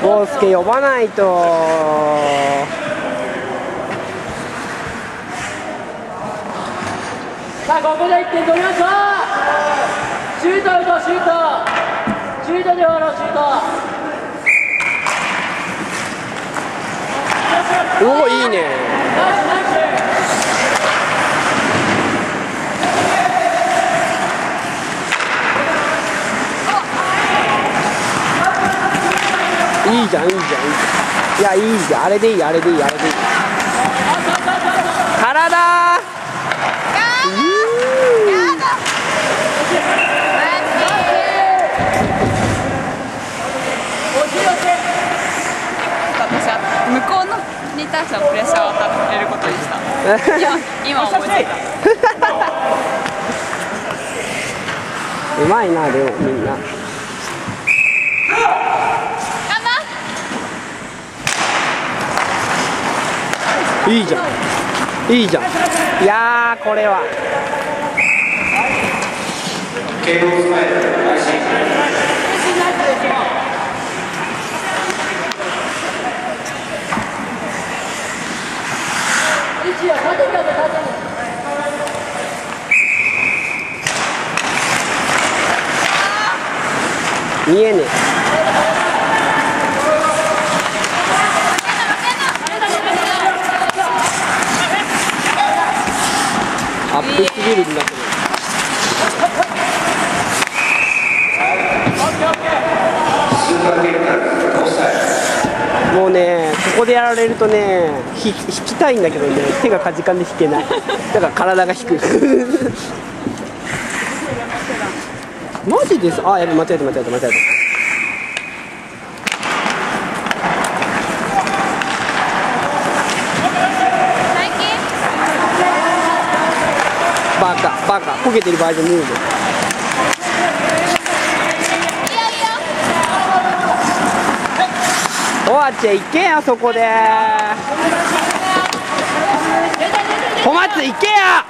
ボースケ呼ばないと。 さあここで1点取りましょう。シュート打とう、シュートで終わろう、シュート。 おお、いいね。いいじゃん、いいじゃん、いいじゃん。いや、いいじゃん、あれでいい、あれでいい、あれでいい。体。 向こうのに対してはプレッシャーを与えることにした。今思いついた。 うまいな、でもみんな。いいじゃん、いいじゃん。いやー、これは慶応スマイル配信。見えねえ。アップすぎるんだけど。もうね、ここでやられるとね、引きたいんだけどね、手がかじかんで引けない。だから体が引く。マジです。あ、やべ、間違えた。バカ、こけてる場合じゃねえぞ。おわっちゃいけや、そこで。小松いけや。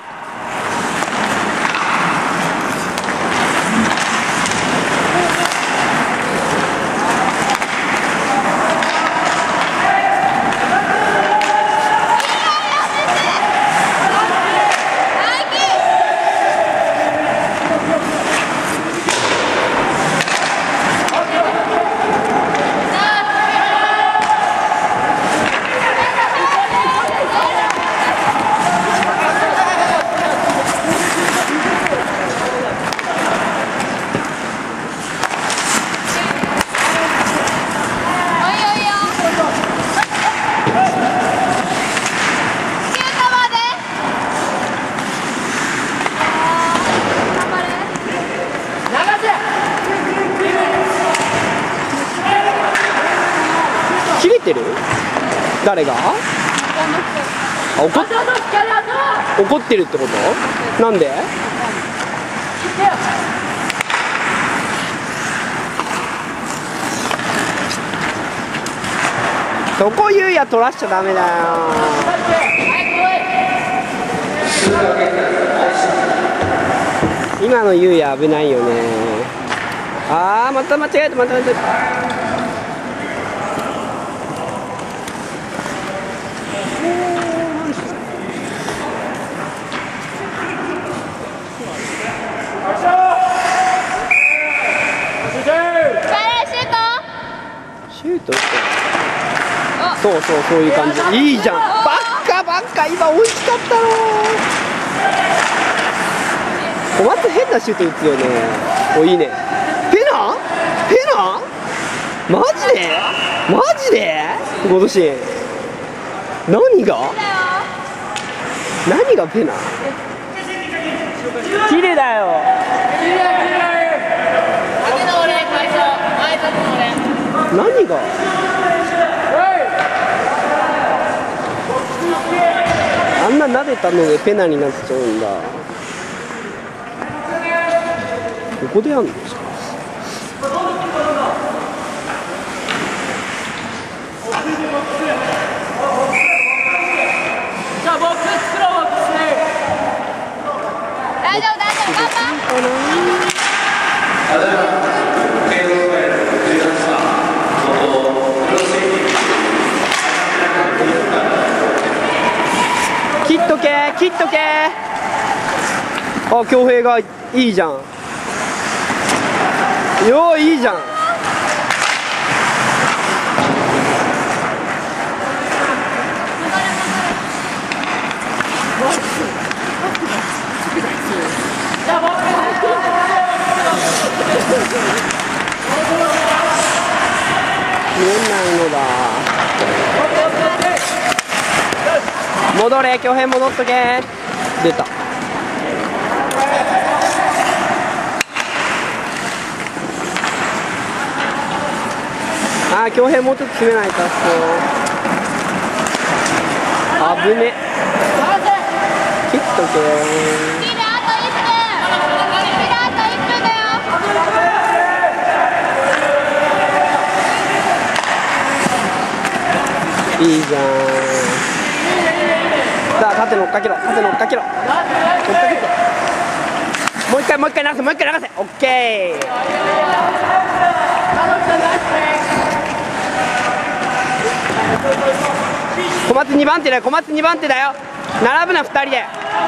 切れてる？誰が？あ、怒ってるってこと？なんで？そこ優也取らしちゃダメだよ。今の優也危ないよね。あー、また間違えた。シュートってそういう感じ。いいじゃん。ばっか今美味しかったの。小松変なシュート打つよね。お、いいね。ペナマジでゴドシン、何がペナ？キレだよ。何が？あんな撫でたのでペナになっちゃうんだ。ここでやんの？ じゃあボックス作ろう、ボックス。 大丈夫、 ただいま慶応スマイル18番切っとけ。あ、恭平がいいじゃん。よー、いいじゃん。見えないのだ。戻れ、恭平戻っとけ。出た。あー、恭平もうちょっと詰めないと。危ね。切っとけよ。いいじゃん。さあ、縦乗っかけろ、縦乗っかけろ。乗っかけて。もう一回流せ、もう一回流せ。オッケー。小松2番手だよ、小松2番手だよ。並ぶな、2人で。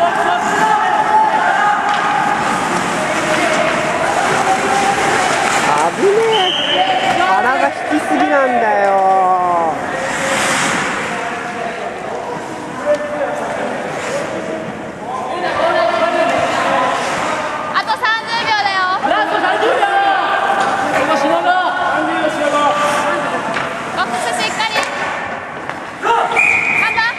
危ねえ。腹が引きすぎなんだよ。 あと30秒だよ。 ラスト30秒。今しのご。 ボックスしっかり。カンパ。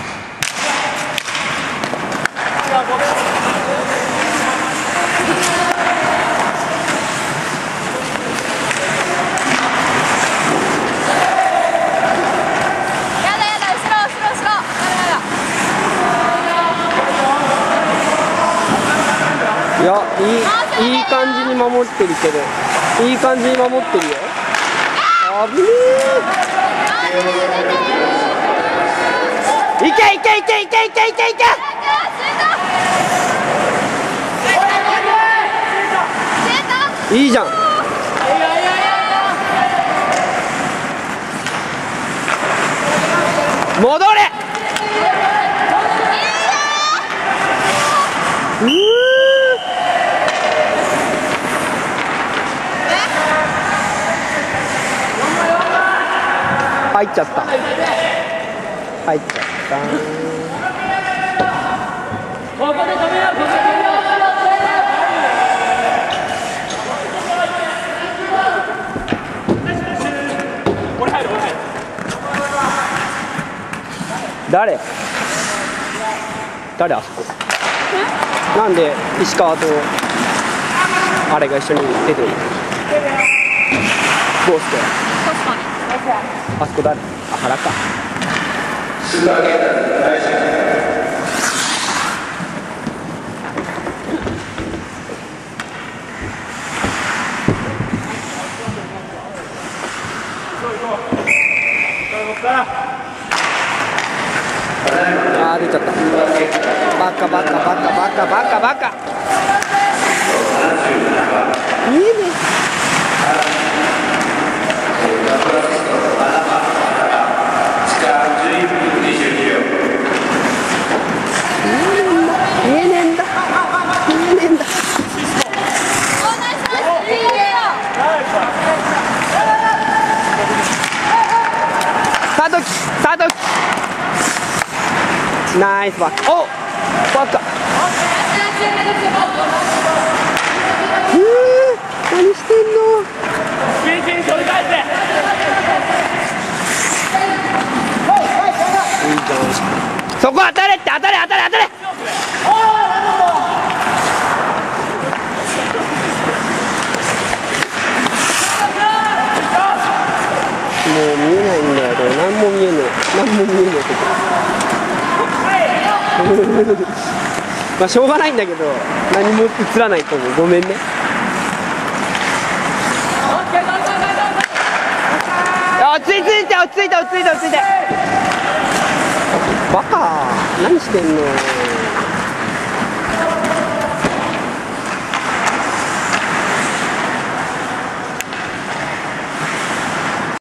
やだやだ、後ろ後ろ後ろ。 いや、いい感じに守ってるけど、いい感じに守ってるよ。危ねえ。いけいけいけいけいけいけいけ。いいじゃん。戻れ。入っちゃった。入っちゃった。 ここで止めよう、ここで止めよう。 誰あそこ。なんで石川とあれが一緒に出てる。どうして。 確かに。 あそこ誰。あ、原か。あー、出ちゃった。バカバカバカバカバカバカ。見えねえ。見えねえんだ。見えねえんだ。サトキ、サトキ。ナイスバック。お、バッカ。何してんの。 元気に取り返せ。 いいじゃん。そこ当たれって、当たれ当たれ当たれ。もう見えないんだよ。これ何も見えねえ。何も見えねえ。まあしょうがないんだけど、何も映らないと思う。ごめんね。落ち着いて落ち着いて落ち着いて落ち着いて。バカ、何してんの。